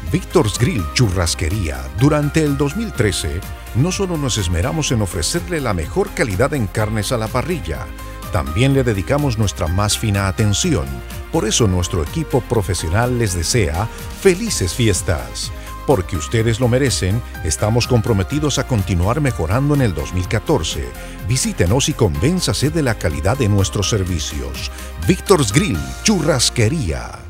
Victor's Grill Churrasquería. Durante el 2013, no solo nos esmeramos en ofrecerle la mejor calidad en carnes a la parrilla, también le dedicamos nuestra más fina atención. Por eso nuestro equipo profesional les desea felices fiestas. Porque ustedes lo merecen, estamos comprometidos a continuar mejorando en el 2014. Visítenos y convénzase de la calidad de nuestros servicios. Victor's Grill Churrasquería.